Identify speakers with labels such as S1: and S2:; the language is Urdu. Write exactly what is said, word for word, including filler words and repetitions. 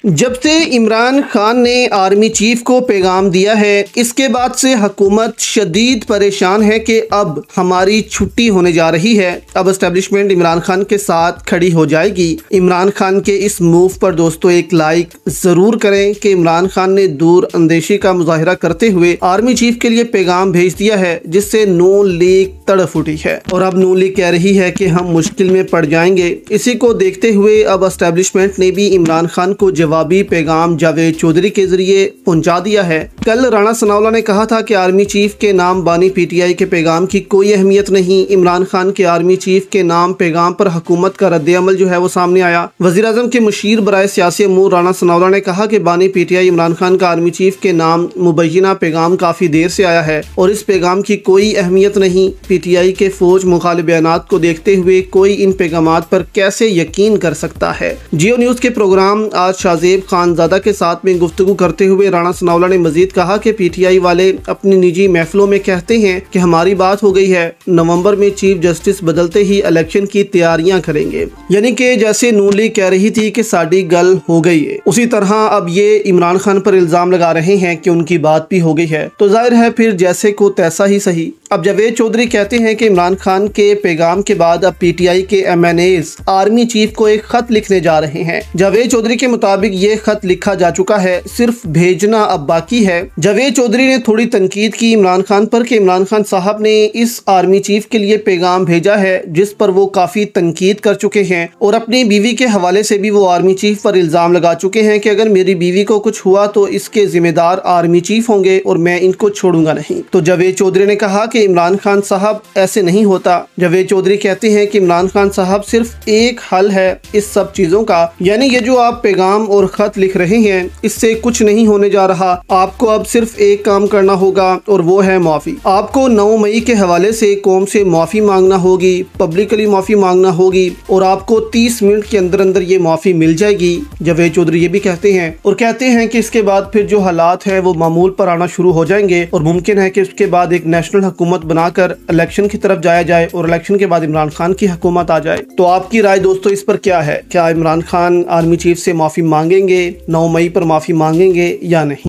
S1: جب سے عمران خان نے آرمی چیف کو پیغام دیا ہے، اس کے بعد سے حکومت شدید پریشان ہے کہ اب ہماری چھٹی ہونے جا رہی ہے، اب اسٹیبلشمنٹ عمران خان کے ساتھ کھڑی ہو جائے گی۔ عمران خان کے اس موو پر دوستو ایک لائک ضرور کریں کہ عمران خان نے دور اندیشی کا مظاہرہ کرتے ہوئے آرمی چیف کے لیے پیغام بھیج دیا ہے، جس سے نون لیگ تڑف اٹھی ہے اور اب نون لیگ کہہ رہی ہے کہ ہم مشکل میں پڑ جائیں گے۔ اسی کو دیکھتے ہوئے اب اسٹیبلشمنٹ نے بھی عمران خان کو جوابی پیغام جاوید چودھری کے ذریعے پہنچا دیا ہے۔ کل رانا ثناءاللہ نے کہا تھا کہ آرمی چیف کے نام بانی پی ٹی آئی کے پیغام کی کوئی اہمیت نہیں۔ عمران خان کے آرمی چیف کے نام پیغام پر حکومت کا رد عمل جو ہے وہ سامنے آیا۔ وزیر اعظم کے مشیر برائے سیاسی امور رانا ثناءاللہ نے کہا کہ بانی P T I Imran Khan کا آرمی چیف کے نام مبینہ پیغام کافی دیر سے آیا ہے اور اس پیغام کی کوئی اہمیت نہیں۔ پی ٹی آئی کے فوج مخالف بیانات کو دیکھتے ہوئے کوئی ان پیغامات پر کیسے یقین کر سکتا ہے۔ جیو نیوز کے پروگرام آج شاہزیب خانزادہ کے ساتھ میں گفتگو کرتے ہوئے رانا ثناءاللہ نے مزید کہا کہ پی ٹی آئی والے اپنی نجی محفلوں میں کہتے ہیں کہ ہماری بات ہو گئی ہے، نومبر میں چیف جسٹس بدلتے ہی الیکشن کی تیاریاں کریں گے، یعنی کہ جیسے نون لیگ کہہ رہی تھی کہ ساڈی گل ہو گئی ہے، اسی طرح اب یہ عمران خان پر الزام لگا رہے ہیں کہ ان کی بات بھی ہو گئی ہے، تو ظاہر ہے پھر جیسے کو تیسا ہی صحیح۔ اب جاوید چودھری کہتے ہیں کہ عمران خان کے پیغام کے بعد اب پی ٹی آئی کے M N As army chief کو ایک خط لکھنے جا رہے ہیں۔ جاوید چودھری کے مطابق یہ خط لکھا جا چکا ہے، صرف بھیجنا اب باقی ہے۔ جاوید چودھری نے تھوڑی تنقید کی عمران خان پر کہ عمران خان صاحب نے اس آرمی چیف کے لیے پیغام بھیجا ہے جس پر وہ کافی تنقید کر چکے ہیں اور اپنی بیوی کے حوالے سے بھی وہ آرمی چیف پر الزام لگا چکے ہیں کہ اگر میری بیوی کو کچھ ہوا تو اس کے ذمہ دار آرمی چیف ہوں گے اور میں ان کو چھوڑوں گا نہیں۔ تو جاوید چودھری نے کہا کہ عمران خان صاحب ایسے نہیں ہوتا۔ جاوید چودھری کہتے ہیں کہ عمران خان صاحب صرف ایک حل ہے اس سب چیزوں کا، یعنی یہ جو آپ پیغام اور خط لکھ رہے ہیں اس سے کچھ نہیں ہونے جا رہا، آپ کو اب صرف ایک کام کرنا ہوگا اور وہ ہے معافی۔ آپ کو نو مئی کے حوالے سے قوم سے معافی مانگنا ہوگی، پبلکلی معافی مانگنا ہوگی اور آپ کو تیس منٹ کے اندر اندر یہ معافی مل جائے گی۔ جاوید چودھری یہ بھی کہتے ہیں اور کہتے ہیں کہ اس کے بعد پھر جو حالات ہیں وہ معمول پر آنا شروع ہو جائیں گے اور ممکن ہے کہ اس کے بعد ایک نیشنل حکومت بنا کر الیکشن کی طرف جایا جائے اور الیکشن کے بعد عمران خان کی حکومت آ جائے۔ تو آپ کی رائے دوستو اس پر کیا ہے؟ کیا عمران خان آرمی چیف سے معافی مانگیں گے، نو مئی پر معافی مانگیں گے یا نہیں؟